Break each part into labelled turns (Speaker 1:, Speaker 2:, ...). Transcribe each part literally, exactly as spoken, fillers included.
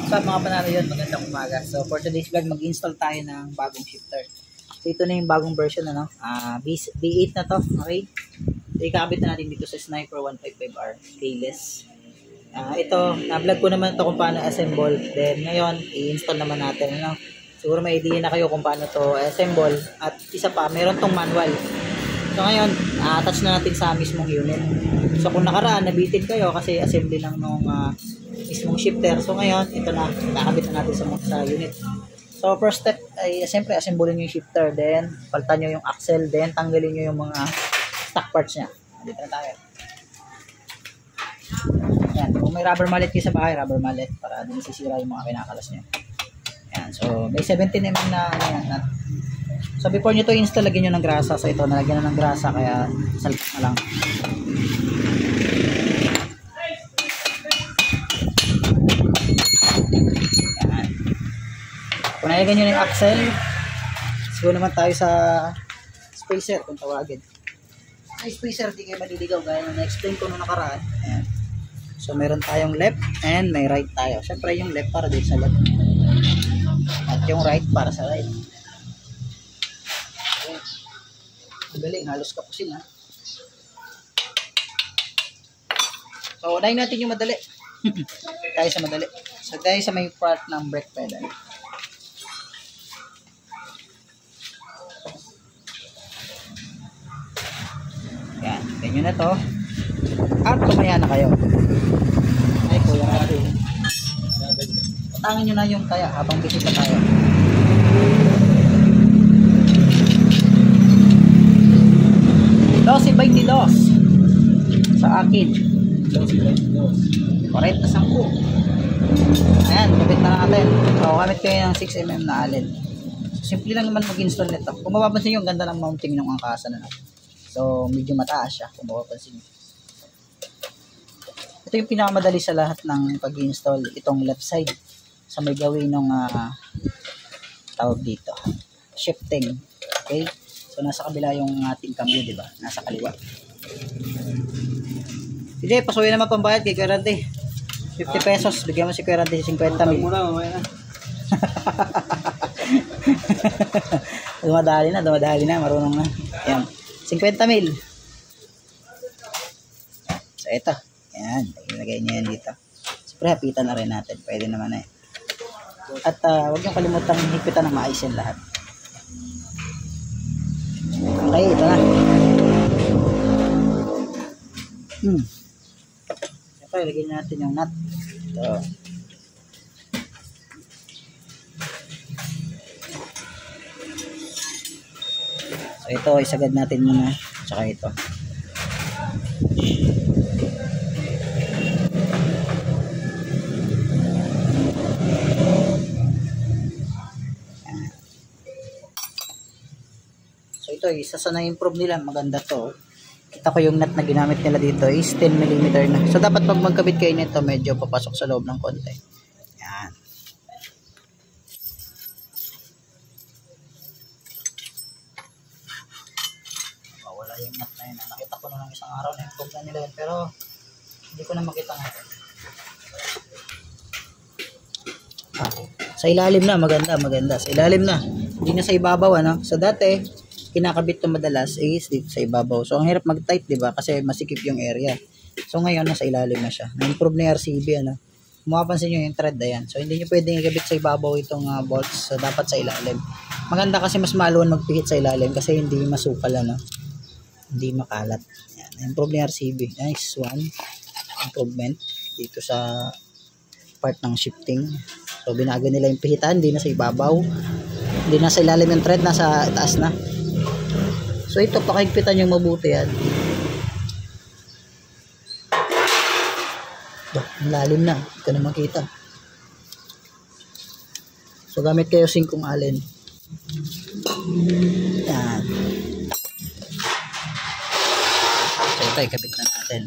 Speaker 1: Sa mga panalo yun, magandang umaga. So for today's vlog, mag-install tayo ng bagong shifter. So ito na yung bagong version, ano, uh, B eight na to, okay? So ikakabit na natin dito sa Sniper one fifty-five R keyless. Uh, ito, na-vlog ko naman ito kung paano assemble. Then ngayon, i-install naman natin, ano? Siguro may idea na kayo kung paano to assemble. At isa pa, meron tong manual. So ngayon, uh, attach na natin sa mismong unit. So kung nakaraan, nabitin kayo kasi assembly lang nung uh, mismong shifter. So ngayon, ito na, nakakabit na natin sa, sa unit. So first step ay siyempre assemble nyo yung shifter, then palitan nyo yung axle, then tanggalin nyo yung mga stock parts nya. Dito na tayo. Yan, kung may rubber mallet kayo sa bahay, rubber mallet para din sisira yung mga kinakalas nyo. Yan, so may seventeen millimeter na, yan, na. So before nyo to install, lagyan nyo ng grasa. So ito, nalagyan na ng grasa, kaya salpak na lang. Kung nalagyan nyo na yung axle, siguro naman tayo sa spacer kung tawagin. Ay, spacer, di kayo maliligaw gaya na na-explain ko nung nakaraan. Ayan. So meron tayong left and may right tayo. Siyempre yung left para dito sa left at yung right para sa right. Okay. Ang galing, halos kapusin ha. So unahin natin yung madali. Tayo sa madali. So tayo sa may part ng brake pedal. Yan, ganyan na to. At tumaya na kayo. Ay, kuya natin. Patangin nyo na yung kaya habang bisita tayo. Dosi twenty-dos sa akin. Dosi twenty-dos. Correct na sampu. Ayan, kapit na natin. So, kamit kayo ng six millimeter na allen. Simple lang naman mag-install nito. Kung mapapansin nyo, ang ganda ng mounting ng angkasa na natin. So, medyo mataas siya kung mapapansin nyo. Ito yung pinakamadali sa lahat ng pag-install. Itong left side. Sa may gawin ng uh, tawag dito. Shifting. Okay? So, nasa kabila yung ating cambio, di ba? Nasa kaliwa. Sige, pasuyin naman pambayad kay Kuya Randy. fifty pesos. Bigyan mo si Kuya Randy fifty mil. Muna, mamaya na. Dumadali na, dumadali na. Marunong na. Yan. fifty mil. So, ito. Yan. Ilagay niya yan dito. Siyempre, hapitan na rin natin. Pwede naman na eh. At uh, huwag niyong kalimutan hipitan ng maayos yan lahat. Okay, ito na. Hmm. Siyempre, ilagay natin yung nut. Ito. So, ito, isagad natin muna. Tsaka ito. So, ito, isa sa na-improve nila. Maganda to. Kita ko yung nut na ginamit nila dito is ten millimeter na. So, dapat pag magkabit kayo nito, medyo papasok sa loob ng konti. Yan. Wala yung nut na yun. Nakita ko na ng isang araw na improve na nila yun. Pero, hindi ko na makita natin. Sa ilalim na, maganda, maganda. Sa ilalim na. Hindi na sa ibabaw, ano? So, dati, kinakabit to madalas is dito sa ibabaw. So, ang hirap mag-tight, diba? Kasi masikip yung area. So, ngayon, nasa ilalim na siya. Na-improve na yung R C B, ano? Kung mapapansin nyo yung thread, ayan. So, hindi nyo pwedeng ikabit sa ibabaw itong uh, bolts. So, dapat sa ilalim. Maganda kasi mas maluwan magpihit sa ilalim kasi hindi masukal, ano? Hindi makalat. Ayan. Na-improve na yung R C B. Nice one. Improvement dito sa part ng shifting. So, binago nila yung pihitan. Hindi na sa ibabaw. Hindi na sa ilalim yung thread. Nasa taas na. So, ito, pakahigpitan yung mabuti yan. Ang lalim na. Hindi ka na makita. So, gamit kayo singkong allen. Yan. So, ito, ikabit na natin.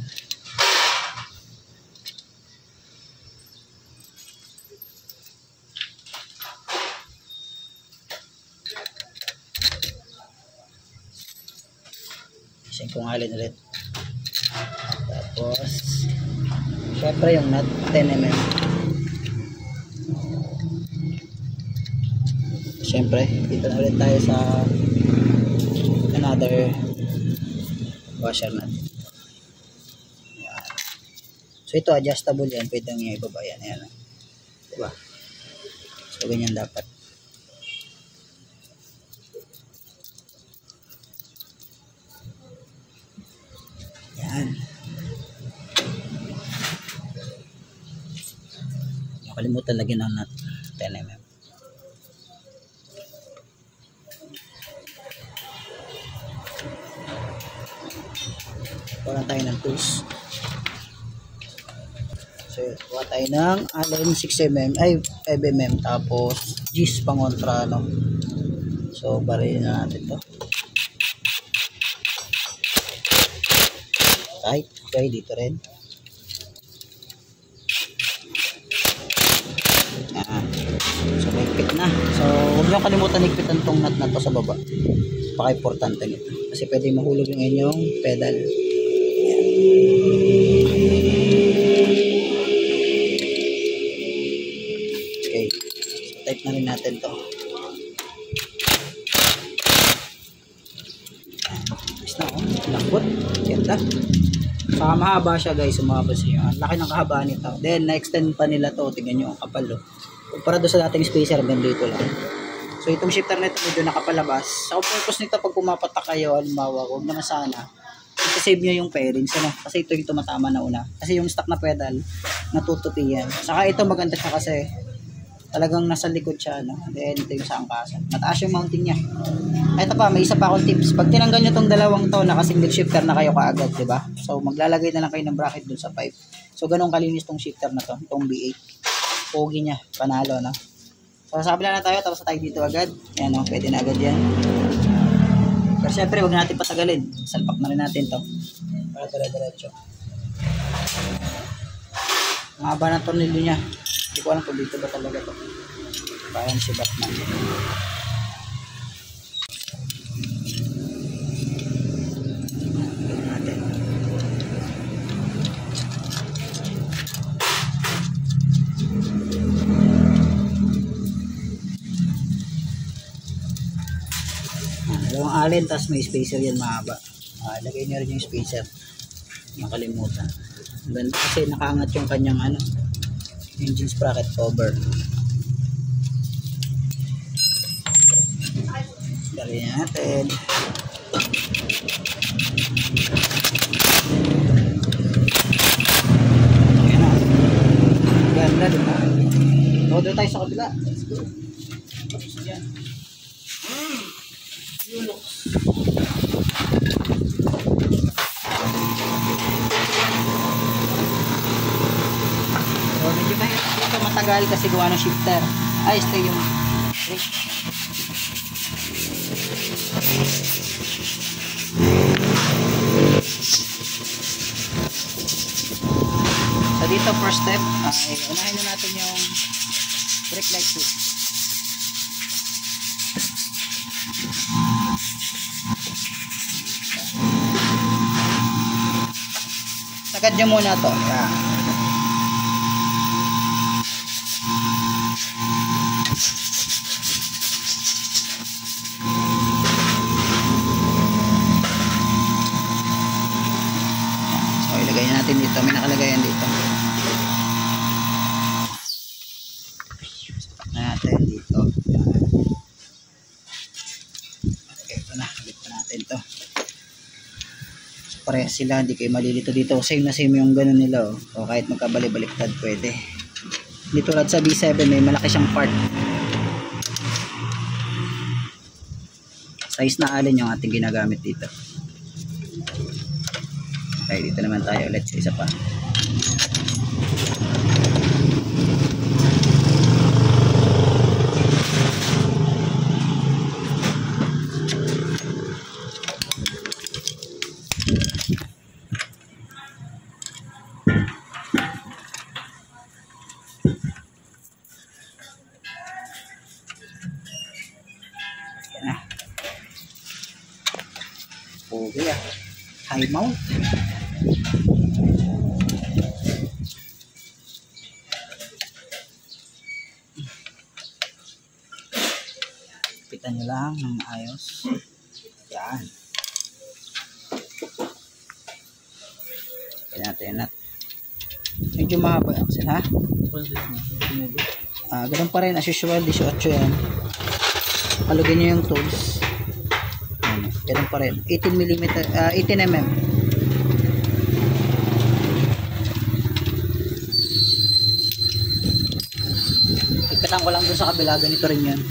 Speaker 1: Singkong allen ulit. Tapos, syempre yung nut ten millimeter. syempre dito na ulit tayo sa another washer natin. Yan. So ito adjustable yan, pwede nyo ibaba yan. Ayan, diba? So ganyan dapat. Yan. Nakalimutan lagyan ng nut ten millimeter. Kuha tayo ng tools. So, kuha tayo ng allen six millimeter, ay five millimeter, tapos G's pangontra, no? So, barilin na natin to. Right, okay, dito rin. Yan. So, higpit na. So, huwag nyo kalimutan higpitan tong nut na to sa baba. Paka-importante nito. Kasi pwede mahulog yung inyong pedal. Okay. So, type na rin natin to. Tapos na, oh. Lambot. Ganda. Saka mahaba siya, guys. Sumaba siya. Ang laki ng kahabaan nito. Then, na-extend pa nila to. Tingnan nyo, ang kapal, oh. Para doon sa dating spacer, ganito lang. So, itong shifter na ito medyo nakapalabas. Sa purpose nito, pag pumapatak kayo, halimbawa, huwag naman sana, i-save nyo yung pairings, ano? Kasi ito yung tumatama na una. Kasi yung stock na pedal, natutupi yan. Saka ito maganda siya kasi talagang nasa likod siya, no? Then, ito yung sa angkasan. Mataas yung mounting niya. Ito pa, may isa pa akong tips. Pag tinanggal nyo itong dalawang to, naka-single shifter na kayo kaagad, diba? So, maglalagay na lang kayo ng bracket dun sa pipe. So, ganun kalinis tong shifter na to, itong B eight. Pogi niya, panalo, no? So, sabi na tayo, tapos tayo dito agad. Ayan, o, pwede na agad yan. Pero syempre, huwag natin patagalin. Salpak na rin natin to. Para dala-diretso. Ang haba ng tornilyo niya. Hindi ko alam kung dito ba talaga to. Bayan si Batman. Dalawang allen, tapos may spacer yan mahaba. Ah, lagay nyo rin yung spacer. Nakalimutan. Ganda kasi nakaangat yung kanyang ano, engine sprocket cover. Lagay natin. Ayan na. Ganda, diba? So, doon tayo sa kabila. Let's go. Yan. Yulok. So, medyo mahirap dito matagal kasi gawa ng shifter. Ay, ito yung brake. So, dito first step, ay unahin na natin yung brake light switch. Sagad nyo muna to. Yan. So, ilagay natin dito. May nakalagayan dito. Sapak na natin dito. Yan. Okay, ito na. Halit pa natin to. Parehas sila, hindi kayo malilito dito. Same na same yung ganun nila, oh. O kahit magkabali-baliktad pwede. Dito tulad sa B seven may malaki siyang part. Size na allen yung ating ginagamit dito. Okay, dito naman tayo ulit sa isa pa. Okay, ah. High mount. kabitan nyo lang ng ayos. Yan. Yan natin, yan natin. Medyo mahaba yung axle, ha? Ah, ganun pa rin, as usual, eighteen yan. Palugin nyo yung tools. Yan, ganun pa rin. eighteen millimeter, uh, eighteen millimeter. Ipitang ko lang dun sa kabila, ganito rin yan.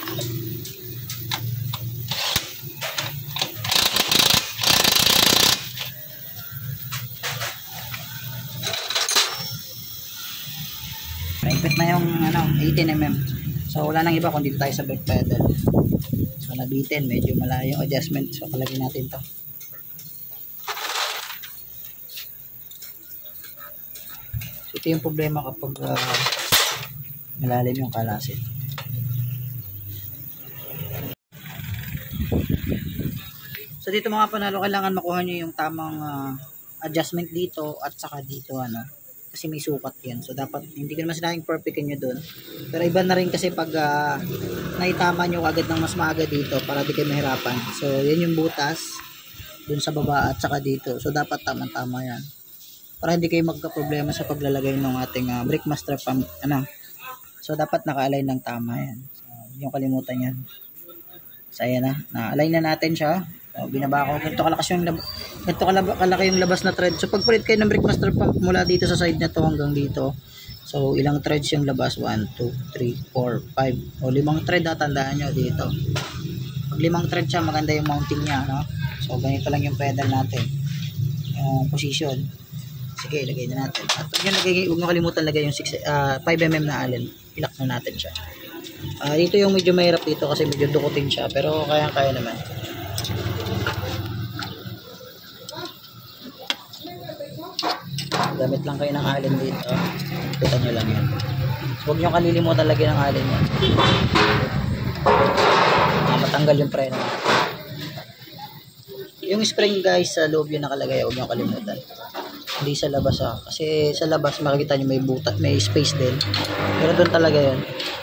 Speaker 1: Naipit na yung ano, eighteen millimeter. So wala nang iba kundi tayo sa brake pedal. So nabitin, medyo malayo adjustment. So kalagyan natin to. So ito yung problema kapag uh, malalim yung kalasin. So dito mga panalo, kailangan makuha nyo yung tamang uh, adjustment dito at saka dito ano. Kasi may sukat yan. So, dapat, hindi ko naman sinabing perfect nyo doon. Pero iba na rin kasi pag uh, naitama nyo agad ng mas maaga dito para di kayo mahirapan. So, yan yung butas doon sa baba at saka dito. So, dapat tamang-tama yan. Para hindi kayo magka-problema sa paglalagay ng ating uh, brake master pump. Ano? So, dapat naka-align ng tama yan. So, yung kalimutan yan. So, ayan na. Na-align na natin siya. So, binaba ko. Ganito kalakas yung lab ganito kalaki yung labas na thread. So, pagpalit kayo ng brake master pump mula dito sa side na to hanggang dito. So, ilang threads yung labas? one, two, three, four, five. O, limang thread na tandaan nyo dito. Pag limang thread siya, maganda yung mounting niya. No? So, ganito lang yung pedal natin. Yung position. Sige, lagay na natin. At huwag nyo, lagay, huwag nyo kalimutan lagay yung six, uh, five millimeter na allen. Ilak na natin siya. Uh, dito yung medyo mahirap dito kasi medyo dukutin siya. Pero kaya-kaya naman. Gamit lang kayo ng allen dito. Kita nyo lang yan. Huwag nyo kalilimutan lagyan ng allen yan. Ah, matanggal yung preno natin. Yung spring guys sa loob yung nakalagay. Huwag nyo kalimutan. Hindi sa labas ha. Kasi sa labas makikita nyo may butat, may space din. Pero doon talaga yun.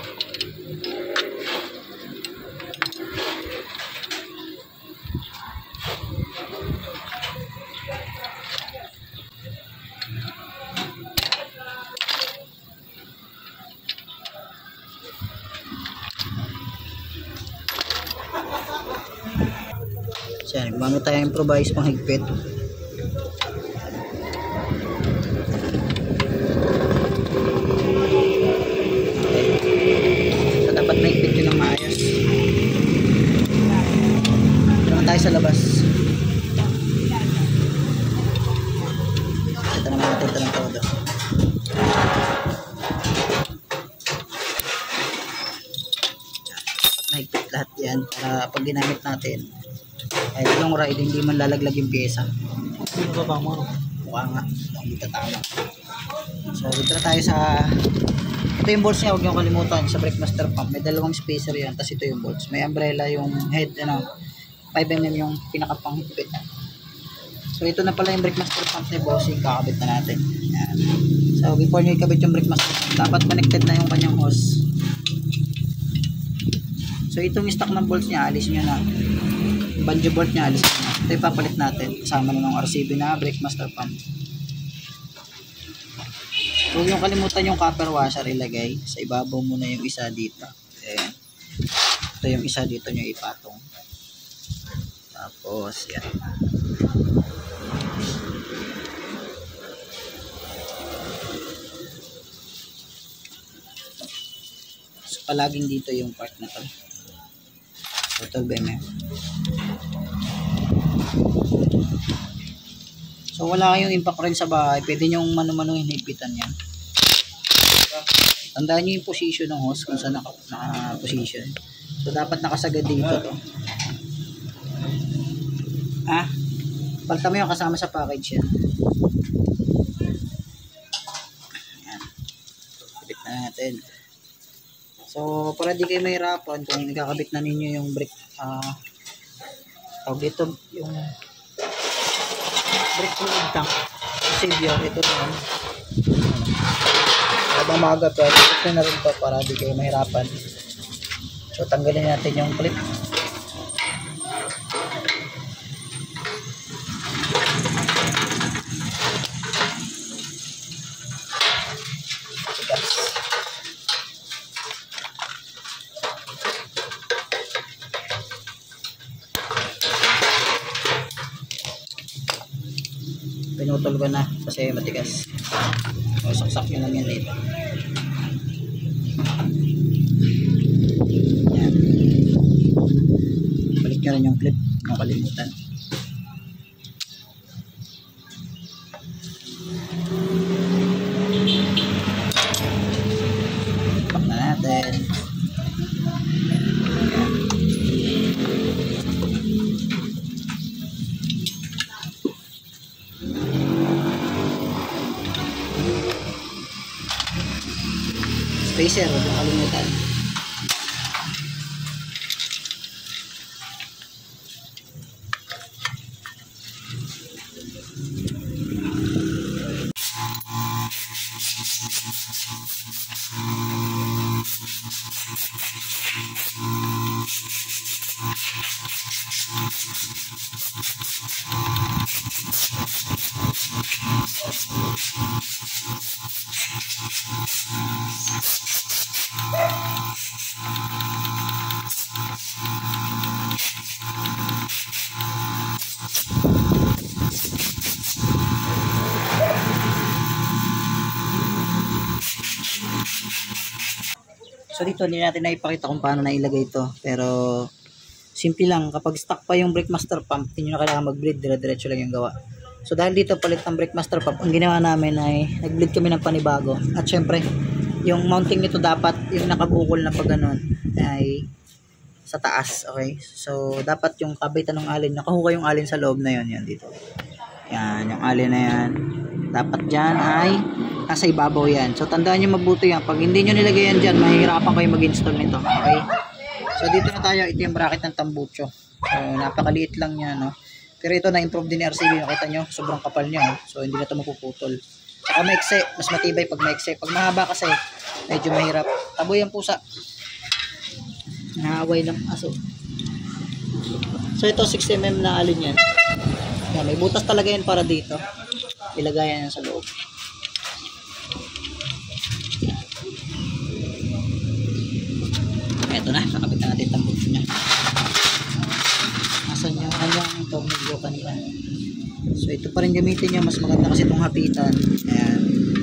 Speaker 1: Yan, bago tayo improvise pang higpit. Okay. So, dapat mahigpit yun ng maayos. Naman tayo sa labas. Ito naman natin ito ng todo. Dapat mahigpit lahat yan para pag ginamit natin ay yung ride hindi man lalaglag yung pyesa. Ano ba mo? Mukha nga, hindi ka tama. So dito na tayo sa ito yung bolts niya, huwag nyo kalimutan sa brake master pump, may dalawang spacer yan, tapos ito yung bolts, may umbrella yung head, ano, five millimeter yung pinakapanghigpit. So ito na pala yung brake master pump ni bossing, kakabit na natin. Yan. So before nyo ikabit yung brake master pump, dapat connected na yung kanyang hose. So itong stock ng bolts niya, alis nyo na. Banjo bolt niya, alis na. Ito yung papalit natin. Kasama na ng R C B na brake master pump. Huwag yung kalimutan yung copper washer ilagay. Sa ibabaw muna yung isa dito. Ayan. Ito yung isa dito nyo ipatong. Tapos, yan. So, palaging dito yung part na to. twelve millimeter. So wala kayong impact rin sa bahay, pwede nyo mano-mano hinipitan yan. Tandaan nyo yung position ng hose kung saan naka-position. So dapat nakasagad dito to. Ah, pagta mo yung kasama sa package yan. Ayan. Kapit na natin. So, para di kayo mahirapan kung nagkakabit na ninyo yung brake, ah, uh, tawag dito, yung brake fluid tank. Savior, ito naman. Habang maaga pa, ito na rin pa para di kayo mahirapan. So tanggalin natin yung clip. Pinutol ko na kasi matigas. So saksak yun lang yan dito. Yan. Balik nyo rin yung clip, kung kalimutan. Pak na natin. Spacer, huwag yung kalimutan. So dito hindi natin naipakita kung paano nailagay ito, pero simple lang. Kapag stock pa yung brake master pump, hindi nyo na kailangan mag-bleed, dire-diretso lang yung gawa. So dahil dito palit ng brake master pump, ang ginawa namin ay nag-bleed kami ng panibago. At syempre yung mounting nito dapat yung nakabukol na pag ganun ay sa taas, okay? So dapat yung kabitan ng alin, nakahuka yung alin sa loob na yun, yan dito. Yan, yung alin na yan. Dapat dyan ay nasa ibabaw yan. So tandaan nyo mabuti yan. Pag hindi nyo nilagay yan dyan, mahihirapan kayo mag-install nito. Okay? So dito na tayo. Ito yung bracket ng tambucho. So napakaliit lang niya, no? Pero ito na-improve din ni R C B. Nakita nyo, sobrang kapal niya. Oh. So hindi na ito mapuputol. Saka maikse. Mas matibay pag maikse. Pag mahaba kasi, medyo mahirap. Taboy ang pusa. Naaway ng aso. So ito six millimeter na alin yan. Yan, may butas talaga yan para dito. Ilagayan yan sa loob. Ito na, nakapit na natin tambok niya. Nasaan yung kanyang tornilyo kanina. So ito pa rin gamitin niya. Mas maganda kasi itong hapitan. Ayan.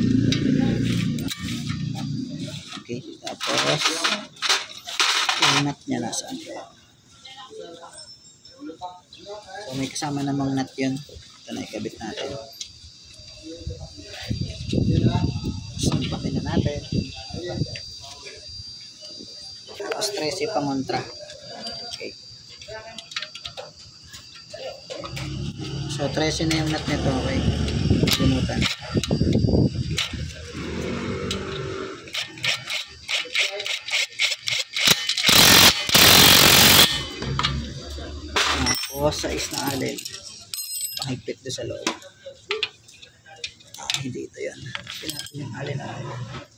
Speaker 1: Okay, tapos yung nut niya nasaan. So may kasama namang nut yun. Ito na, ikabit natin. Sampatin na natin. Tapos trece pangontra. Okay. So trece na yung nut nito. Okay. Sinutan. Tapos sais na alin. Pahigpit doon sa loob. Ah, hindi ito yan. Pinapin yung alin na alin.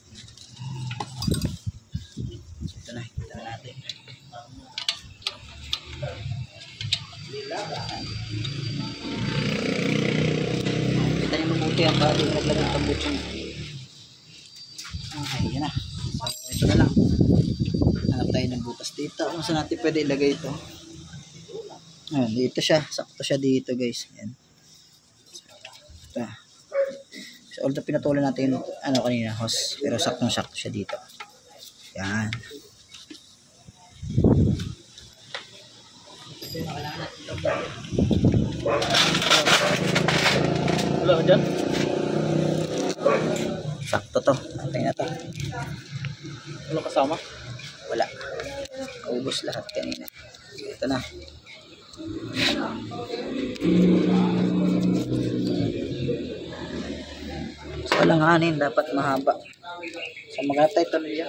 Speaker 1: Ito na, ito na natin. Kita niyo mabuti ang bago yung naglagay ng tambutso niya. Okay, yan na. So, ito na lang. Hanap tayo ng butas dito. Kung saan natin pwede ilagay ito. Ayan, dito siya. Sakto siya dito, guys. Ayan. Ito. So, although pinatulan natin yung ano kanina, hose. Pero saktong-sakto siya dito. Yan.
Speaker 2: Wala ka dyan?
Speaker 1: Sakto to. Antay na to.
Speaker 2: Wala kasama?
Speaker 1: Wala. Ubus lahat kanina. Ito na. So, walang hanin. Dapat mahaba. So, magatay ito nila.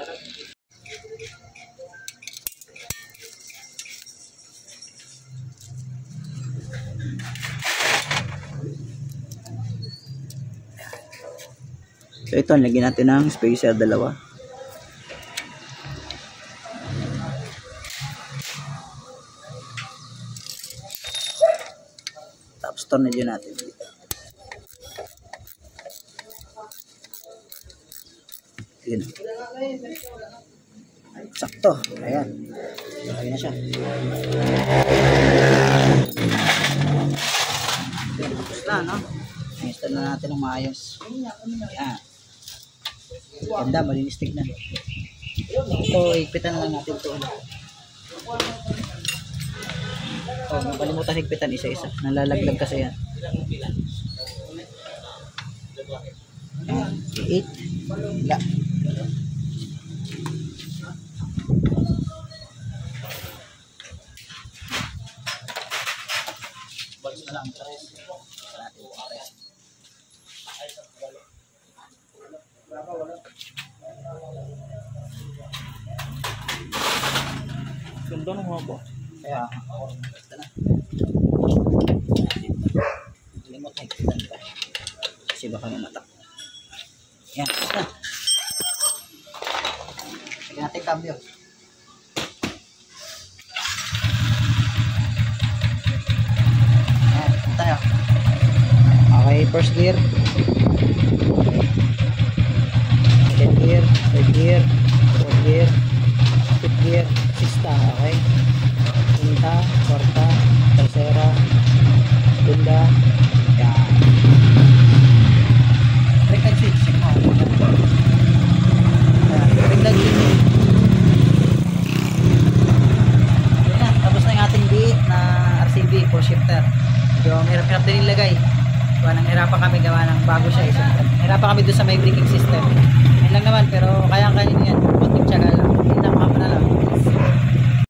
Speaker 1: So ito, lagyan natin ng spacer dalawa. tornilyo natin dito. Yun. Sakto. Ayan. Okay na siya. Tapos na, no? I-install na natin ng maayos. Ayan. Ganda, malinis tignan. Ito, higpitan na lang natin ito. Oh, nakalimutan higpitan isa-isa. Nalalaglag kasi yan. Ayan. eight. Wala. Balis na lang. Tres. Tres.
Speaker 2: Ganda ng haba.
Speaker 1: Kaya, ako, ito na. Limot na higpitan pa. Kasi baka mamatak. Yan, tapos na. Sige natin cambio. Yan, ito tayo. Okay, first gear. Second gear, third gear, fourth gear, fifth gear, sixta, okay? Quinta, kwarta, tercera, segunda, yan. Brake and switch, check mo. Ayan, brake and switch. Ayan na, tapos na yung ating B eight na R C B for shifter. Medyo mahirap-hirap din ilagay. Gawa nang hirapan kami, gawa ng bago siya. Hirapan kami doon sa may braking system. Yan lang naman, pero kaya-kaya nyo yan.